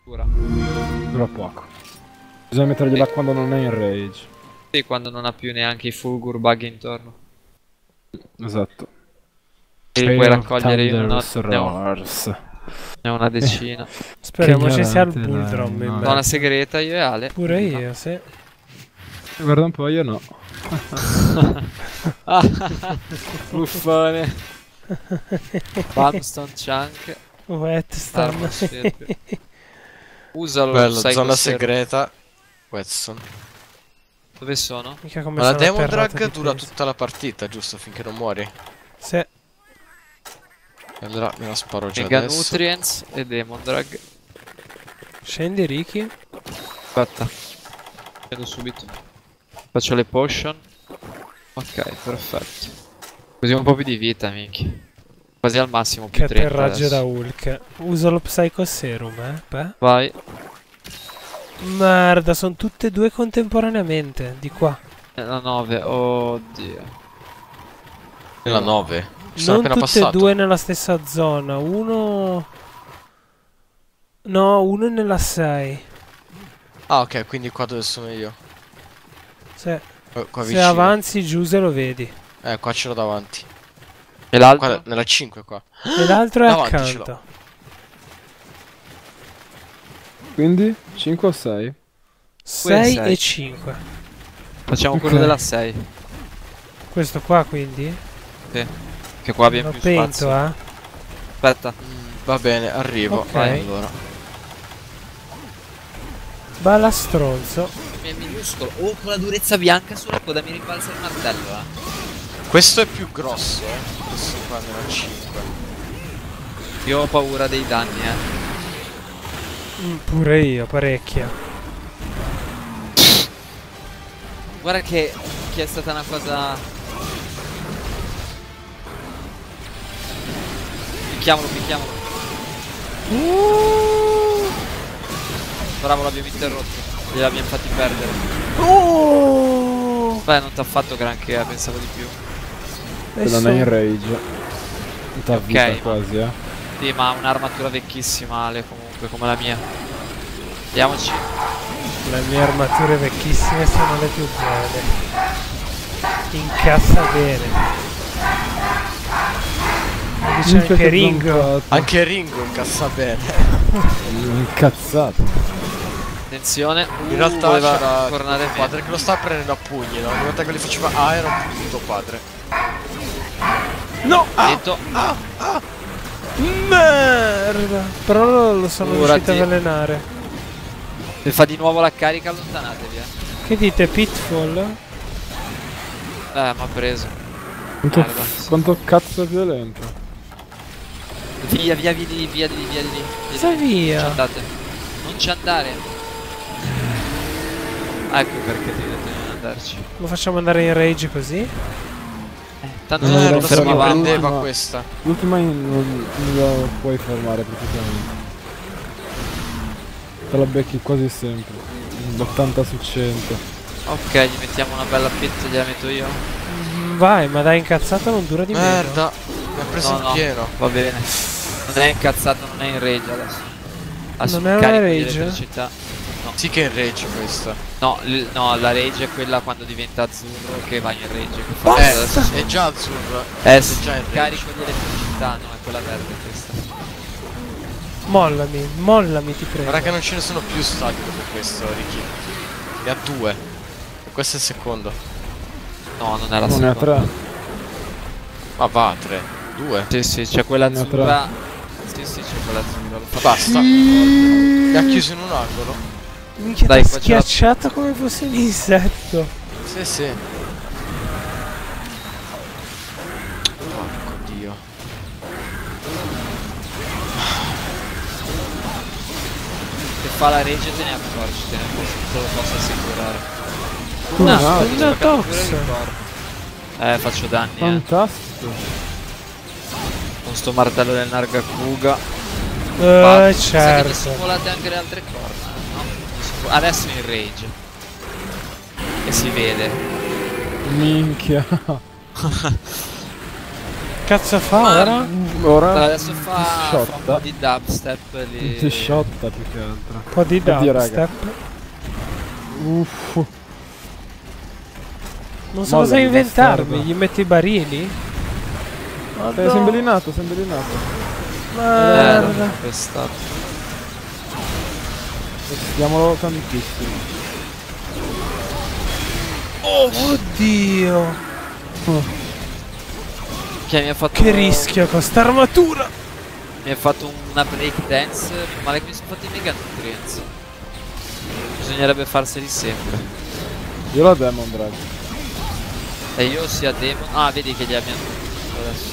Dura. Dura poco. Bisogna mettergliela quando non è in rage. Sì, quando non ha più neanche i fulgur bug intorno. Esatto. E li puoi Trail of raccogliere, io Thunderous ne ho Roars. una decina. Speriamo ci sia il ignorante, bull dai, drum in no. mezzo. Zona segreta io e Ale. Pure io, sì. Guarda un po', io no. Buffone. Bumstone Chunk. Whetstone. Armor Stirpe. Usalo, Bello, sai zona cos'era. segreta. Whetstone. Dove sono? Mica come Ma la sono Demon atterrato Drag di dura questo. tutta la partita, giusto? Finché non muori. Sì. E allora me la sparo già Mega adesso. Nutrients e Demon Drag. Scendi, Ricky. Aspetta. Scendo subito. Faccio le potion. Ok, perfetto. Così ho un po' più di vita, minchia. Quasi al massimo, più Che 30 atterraggio adesso. da Hulk. Uso lo Psycho Serum, Beh. Vai. Merda, sono tutte e due contemporaneamente. Di qua. La 9, oddio. Nella 9. Ci sono Non appena tutte e passato. due nella stessa zona. Uno... No, uno è nella 6. Ah, ok, quindi qua dove sono io. Se, Qua se vicino. avanzi giù se lo vedi. Qua ce l'ho davanti. E l'altro? Qua, nella 5 qua. E l'altro è Davanti ce accanto. Quindi 5 o 6? 6 sei. e 5. Facciamo Ok. quello della 6. Questo qua quindi? Sì. Che qua abbiamo Lo più pento, spazio. Aspetta. Va bene, arrivo. Ok. Vai, allora. Balla stronzo. Mi è minuscolo. Oh, con la durezza bianca sulla coda mi rimbalza il martello, Questo è più grosso, Questo qua nella 5. Io ho paura dei danni, Pure io, parecchia. Guarda che è stata una cosa... Picchiamolo, picchiamolo. Bravo, l'abbiamo interrotto. Gliel'abbiamo fatti perdere. Beh, non ti ha fatto granché, pensavo di più. Se non è in rage. Non t'ha vita ma- quasi, Sì, ma ha un'armatura vecchissima, Ale, comunque, come la mia. Andiamoci. Le mie armature vecchissime sono le più belle. Incazza bene. Dice Minchia, anche che Ringo. zoncato. Anche Ringo incassa bene. Incazzato. Attenzione. In realtà voleva c'era tornare il padre che lo stava prendendo a pugni, no? Ogni volta che gli faceva era un punto padre. No! Dentro. Merda! Però lo sono Curati. riuscito a avvelenare. Se fa di nuovo la carica, allontanatevi, Che dite, Pitfall? m'ha preso. Quanto, Merda. quanto cazzo è violento. Via, via, via di lì, via di lì, via di lì. Cosa via? Non ci andate. Non ci andare. Ecco perché ti detto di non andarci. Lo facciamo andare in rage così? Tanto Non non era lo Non si fermava. fermavamo. prendeva Ma- questa. L'ultima non la puoi fermare praticamente. Te la becchi quasi sempre. L'80 su 100. Ok, gli mettiamo una bella pit, gliela metto io. Vai, ma dai incazzato non dura di meno. Merda, mi ha preso in pieno. Va bene. Non è incazzato, non è in rage adesso. Non è una carico di rage? elettricità. Sì che è in rage questa. No, no, la rage è quella quando diventa azzurro che va in rage. Che fa adesso. È già azzurro. Sì, già in rage. carico di elettricità, no, è quella verde questa. Mollami, mollami ti prego. Guarda che non ce ne sono più stati dopo questo, Ricky. Ne ha 2. E questo è il secondo. No, non è la Non ne ha seconda. 3. Ma va, 3. 2. Sì, sì, c'è quella Ne ha azzurra. Sì, sì, c'è quella azzurra. Lo fa Basta. Mi ha chiuso in un angolo. Minchia, Dai, t'ha facciamo- schiacciato come fosse un insetto. Sì, sì. Porco dio. Se fa la rage te ne accorgi, te lo posso assicurare. Come No, no? è una tox. Faccio danni, Fantastico. con sto martello del Nargacuga. Sa che Certo. mi sono volate anche le altre corna, no? Adesso in rage. E si vede. Minchia. Cazzo fa ora? Ora Adesso fa un po' shotta. di dubstep lì. Si shotta più che altro. Un po' di Oddio, raga. dubstep. Uff. Non so Molla cosa di inventarmi. bastardo. Gli metto i barili? Sei imbellinato, sei imbellinato. Merda. Pestato. Stiamolo tantissimo. Oddio. Che mi ha fatto. Che rischio con sta armatura. Mi ha fatto una breakdance. Male che mi sono fatti i mega nutrients. Bisognerebbe farseli sempre. Io la Demon Drag. E io sia Demon. Ah, vedi che li abbiamo adesso.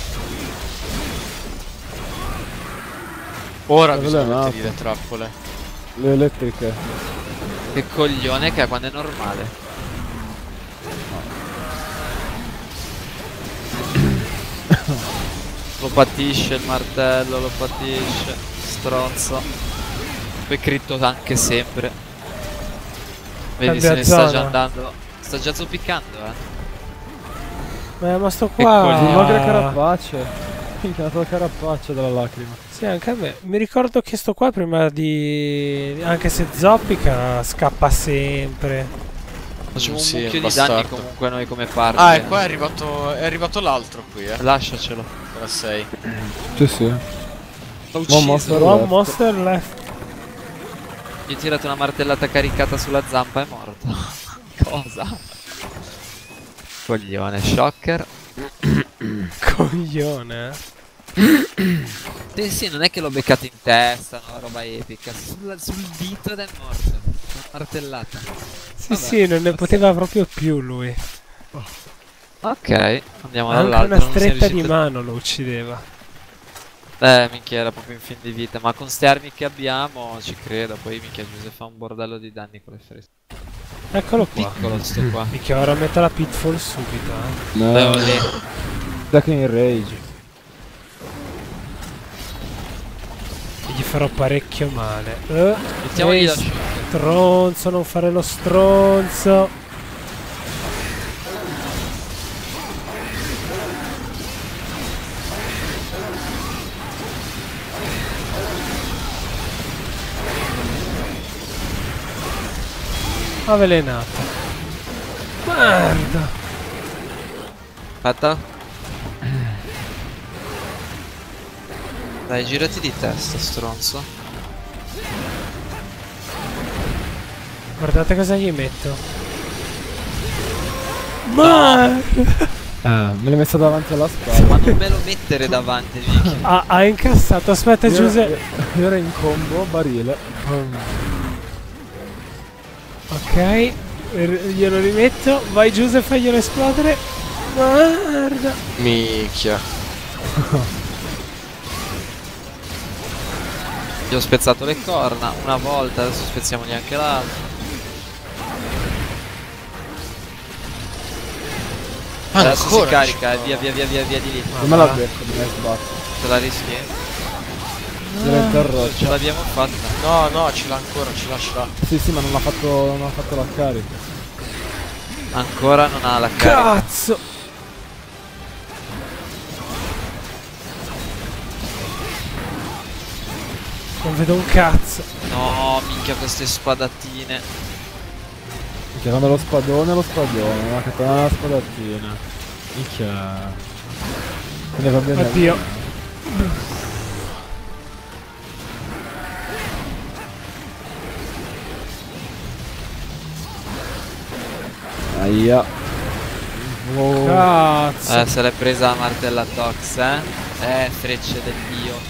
Ora Quello bisogna è nato. mettergli le trappole. Le elettriche. Che coglione che è quando è normale. Lo patisce il martello, lo patisce. Stronzo. Poi critto anche sempre. Vedi se Cambia ne sta zona. già andando. Sta già zoppicando, Ma sto Che qua. coglione. Ma che carapace. Minchia, la carapace dalla lacrima. Sì, anche a me. Mi ricordo che sto qua prima di... Anche se zoppica scappa sempre. Facciamo un Sì, mucchio di bastardo. danni comunque noi come parte. Ah, e qua è arrivato l'altro qui, Lasciacelo. Ora 6. Sì, sì. L'ho Buon ucciso. monster. One left. monster left. Gli ho tirato una martellata caricata sulla zampa e è morto. Cosa? Coglione, shocker. Coglione. Sì, sì, non è che l'ho beccato in testa, no, roba epica. Sul dito ed è morto. Una martellata. Sì, Vabbè. sì, non ne poteva proprio più lui. Ok, andiamo Anche dall'altro. una non si è stretta di riuscito- mano lo uccideva. Minchia, era proprio in fin di vita. Ma con ste armi che abbiamo, ci credo. Poi minchia, Giuseppe fa un bordello di danni con le frecce. Eccolo qua. Piccolo sto qua. Minchia, ora metto la pitfall subito, eh. Devo lì. Da che in rage. E gli farò parecchio male. Mettiamogli Ehi, la shock. stronzo, non fare lo stronzo. Avvelenato. Merda. Aspetta. Dai, girati di testa, stronzo. Guardate cosa gli metto. Merda. Me l'hai messa davanti alla Ma spalla. non me lo mettere davanti, Vicky. Ha incassato. Aspetta, Giuseppe. Io ero in combo, barile. Ok, glielo rimetto. Vai Giuseppe, faglielo esplodere. Merda. Minchia. Gli ho spezzato le corna una volta, adesso spezziamogli anche l'altra. Adesso si Ancora carica, via via via via via di lì. Come la becco, me ne sbatto. Ce la rischi? Era interrotto. Ce l'abbiamo fatta. No, no, ce l'ha ancora, ce l'ha. Sì, sì, ma non ha fatto la carica. Ancora non ha la carica. Cazzo. Non vedo un cazzo. No, minchia queste spadattine. Chiamando lo spadone, ma che torna la spadatina. Minchia. Ne va bene. Oddio. Aia. Wow. Cazzo. Se l'è presa la martella Tox, eh? Frecce del dio.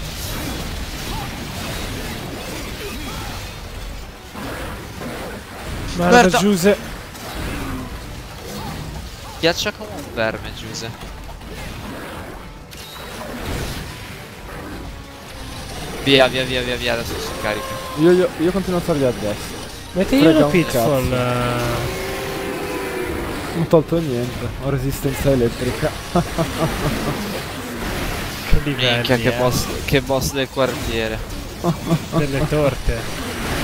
Merda, Merda. Giuse. Ghiaccia come un verme, Giuse. Via, via, via, via, via, adesso si carica. Io continuo a stargli addosso. Mettigli Frega una un pitfall. Non ho tolto niente. Ho resistenza elettrica. Che livelli, Minchia, che boss del quartiere. delle torte.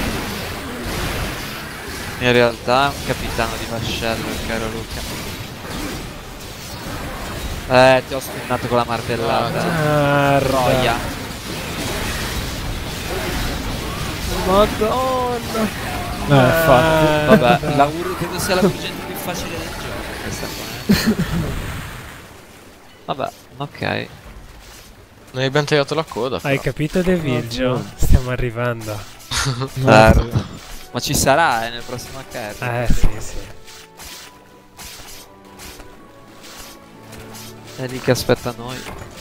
In realtà è un capitano di vascello, il caro Luca. Ti ho spinnato con la martellata. Roia. Roia. Madonna. Infatti. Vabbè, credo sia la urgente più facile del gioco questa qua. Vabbè, ok. Non abbiamo tagliato la coda. Hai però. capito De Virgio? no. Stiamo arrivando. Certo. Ma ci sarà nel prossimo carro. Sì. È lì che aspetta noi.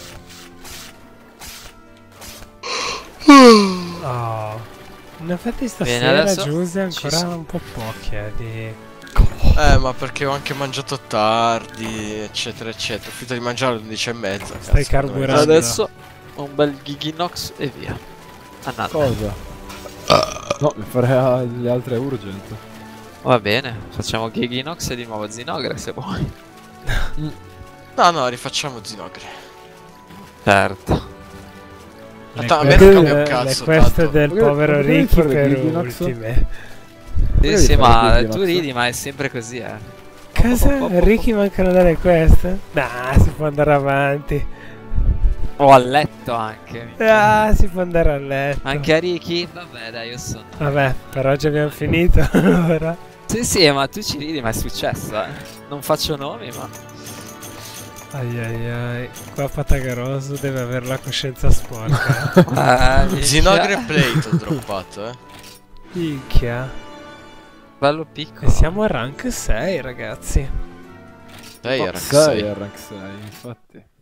Oh. In effetti Bene, stasera adesso Giuse ci ancora sono. un po' pochi di... Ma perché ho anche mangiato tardi, eccetera, eccetera. Ho finito di mangiare alle 11:30. Stai cazzo, carburando. Adesso un bel Giginox e via. Annata. Cosa? No, mi farei le altre urgent. Va bene, facciamo Giginox e di nuovo Zinogre se vuoi. No, rifacciamo Zinogre. Certo. A me non cambia un cazzo, Le quest tanto. del Perché- povero perché Ricky devi fare per Giginox? ultime. Sì, Devi sì, fare ma Giginox? tu ridi, ma è sempre così, Cosa? Ricky mancano delle quest? Nah, si può andare avanti. O a letto anche. Ah, si può andare a letto. Anche a Ricky? Vabbè, dai, io sono. Vabbè, per oggi abbiamo finito. Ora. Sì, ma tu ci ridi, ma è successo, Non faccio nomi, ma. Ai. Qua Patagaroso deve avere la coscienza sporca. Zinogre Plate ho droppato, Minchia. Bello E piccolo. siamo a rank 6, ragazzi. Dai, era 6 6. al rank 6, infatti.